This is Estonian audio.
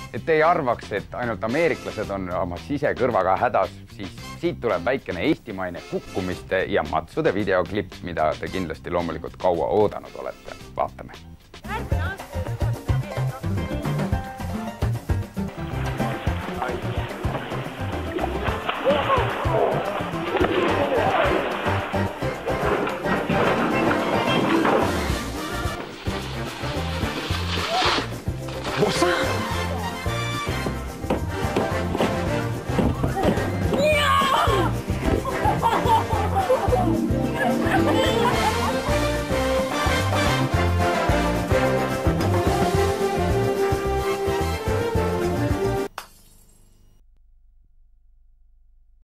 Et ei arvaks, et ainult ameeriklased on oma sisekõrvaga hädas, siis siit tuleb väikene eestimaine kukkumiste ja matsude videoklipp, mida te kindlasti loomulikult kaua oodanud olete. Vaatame.